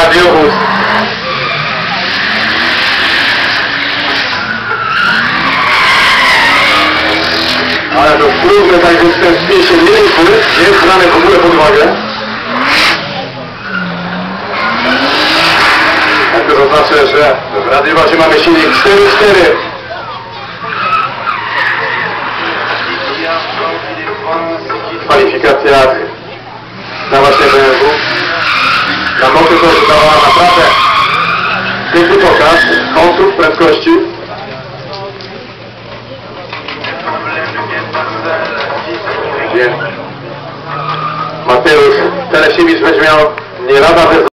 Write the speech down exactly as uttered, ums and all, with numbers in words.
radiowóz. Ale to spróbmy tak w ten spisie miękły, nie jest znany w ogóle pod uwagę. Jak to zaznaczę, że w radiowozie mamy silnik cztery cztery. W kwalifikacjach na właśnie B M W. Na mocy to dawała naprawdę piękny pokaz kątów, prędkości. Mateusz Telesiewicz będzie miał nie lada bez